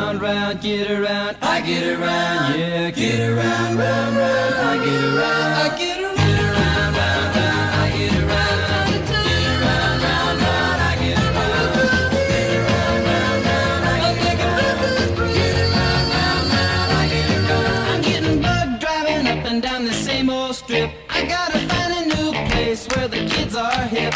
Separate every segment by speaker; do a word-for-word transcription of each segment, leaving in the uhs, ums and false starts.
Speaker 1: round, round, get around, I get around, yeah, get around, round, round, I get around, I get around, get around, round, round, I get around, get around, round, round, I get around, get around, round, round, I get around, get around, round, round, I get around. I'm getting bug driving up and down the same old strip. I gotta find a new place where the kids are hip.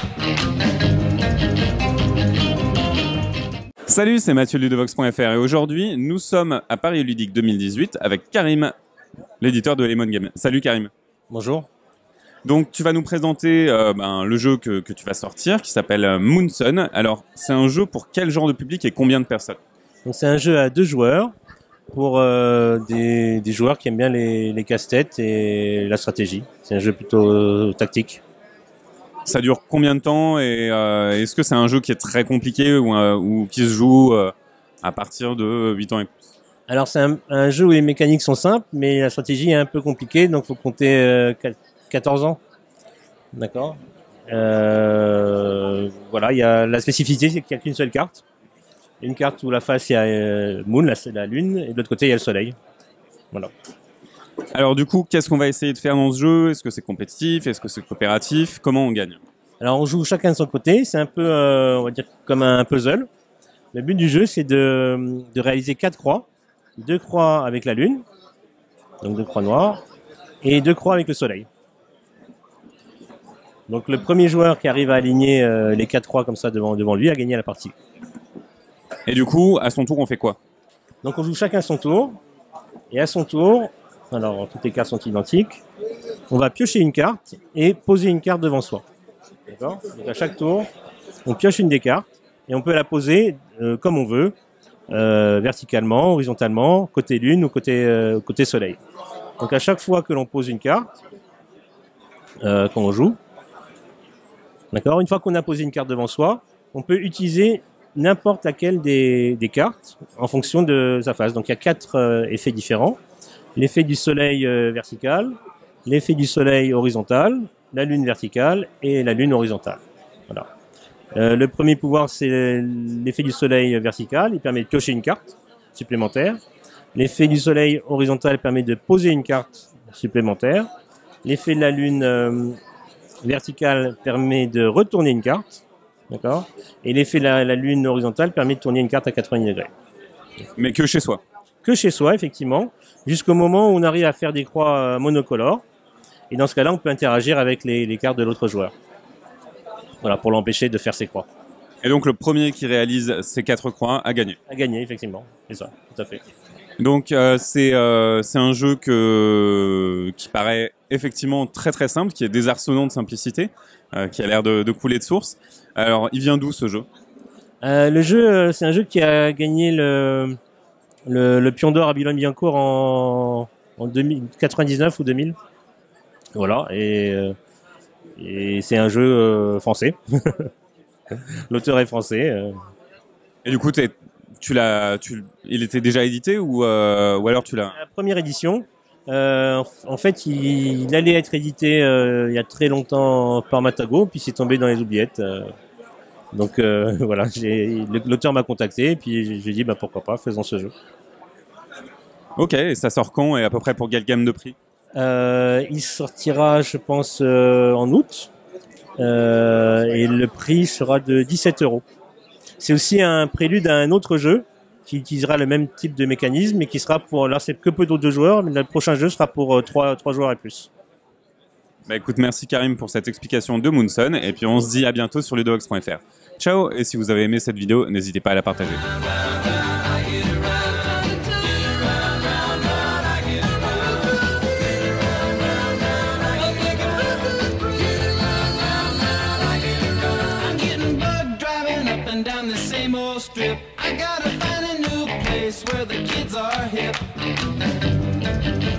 Speaker 2: Salut, c'est Mathieu de Ludovox point F R et aujourd'hui, nous sommes à Paris Ludique deux mille dix-huit avec Karim, l'éditeur de Lemon Game. Salut Karim.
Speaker 3: Bonjour.
Speaker 2: Donc tu vas nous présenter euh, ben, le jeu que, que tu vas sortir qui s'appelle euh, Moonsun. Alors c'est un jeu pour quel genre de public et combien de personnes?
Speaker 3: Donc c'est un jeu à deux joueurs pour euh, des, des joueurs qui aiment bien les, les casse-têtes et la stratégie. C'est un jeu plutôt euh, tactique.
Speaker 2: Ça dure combien de temps et euh, est-ce que c'est un jeu qui est très compliqué ou, euh, ou qui se joue euh, à partir de huit ans et plus?
Speaker 3: Alors c'est un, un jeu où les mécaniques sont simples, mais la stratégie est un peu compliquée, donc il faut compter euh, quatorze ans. D'accord. Euh, voilà, il y a la spécificité, c'est qu'il n'y a qu'une seule carte. Une carte où la face il y a euh, Moon, la, la lune, et de l'autre côté il y a le soleil. Voilà.
Speaker 2: Alors du coup, qu'est-ce qu'on va essayer de faire dans ce jeu? Est-ce que c'est compétitif? Est-ce que c'est coopératif? Comment on gagne?
Speaker 3: Alors on joue chacun de son côté, c'est un peu, euh, on va dire, comme un puzzle. Le but du jeu, c'est de, de réaliser quatre croix. Deux croix avec la lune, donc deux croix noires, et deux croix avec le soleil. Donc le premier joueur qui arrive à aligner euh, les quatre croix comme ça devant, devant lui a gagné la partie.
Speaker 2: Et du coup, à son tour, on fait quoi?
Speaker 3: Donc on joue chacun son tour, et à son tour, alors toutes les cartes sont identiques, on va piocher une carte et poser une carte devant soi. D'accord? Donc à chaque tour, on pioche une des cartes et on peut la poser euh, comme on veut, euh, verticalement, horizontalement, côté lune ou côté, euh, côté soleil. Donc à chaque fois que l'on pose une carte, euh, quand on joue, d'accord, une fois qu'on a posé une carte devant soi, on peut utiliser n'importe laquelle des, des cartes en fonction de sa face. Donc il y a quatre euh, effets différents. L'effet du soleil euh, vertical, l'effet du soleil horizontal, la lune verticale et la lune horizontale. Voilà. Euh, le premier pouvoir, c'est l'effet du soleil vertical. Il permet de piocher une carte supplémentaire. L'effet du soleil horizontal permet de poser une carte supplémentaire. L'effet de la lune euh, verticale permet de retourner une carte. D'accord. Et l'effet de la, la lune horizontale permet de tourner une carte à quatre-vingts degrés.
Speaker 2: Mais que chez soi?
Speaker 3: Que chez soi, effectivement, jusqu'au moment où on arrive à faire des croix monocolores. Et dans ce cas-là, on peut interagir avec les, les cartes de l'autre joueur. Voilà, pour l'empêcher de faire ses croix.
Speaker 2: Et donc le premier qui réalise ces quatre croix a gagné.
Speaker 3: A gagné, effectivement. C'est ça, tout à fait.
Speaker 2: Donc euh, c'est euh, c'est un jeu que, qui paraît effectivement très très simple, qui est désarçonnant de simplicité, euh, qui a l'air de, de couler de source. Alors, il vient d'où ce jeu?
Speaker 3: euh, Le jeu, c'est un jeu qui a gagné le... Le, le Pion d'Or à Boulogne-Billancourt en, en deux mille quatre-vingt-dix-neuf ou deux mille. Voilà, et, et c'est un jeu euh, français. L'auteur est français. Euh.
Speaker 2: Et du coup, tu l'as, tu, il était déjà édité ou, euh, ou alors tu l'as...
Speaker 3: La première édition, euh, en fait, il, il allait être édité euh, il y a très longtemps par Matago, puis c'est tombé dans les oubliettes. Euh. Donc euh, voilà, l'auteur m'a contacté et puis j'ai dit bah, pourquoi pas, faisons ce jeu.
Speaker 2: Ok, et ça sort quand et à peu près pour quelle gamme de prix?
Speaker 3: euh, Il sortira, je pense, euh, en août euh, et le prix sera de dix-sept euros. C'est aussi un prélude à un autre jeu qui utilisera le même type de mécanisme et qui sera pour, là c'est que peu d'autres joueurs, mais le prochain jeu sera pour euh, trois joueurs et plus.
Speaker 2: Bah écoute, merci Karim pour cette explication de Moonsun et puis on se dit à bientôt sur ludovox point F R. Ciao, et si vous avez aimé cette vidéo, n'hésitez pas à la partager.
Speaker 1: Down the same old strip, I gotta find a new place where the kids are hip.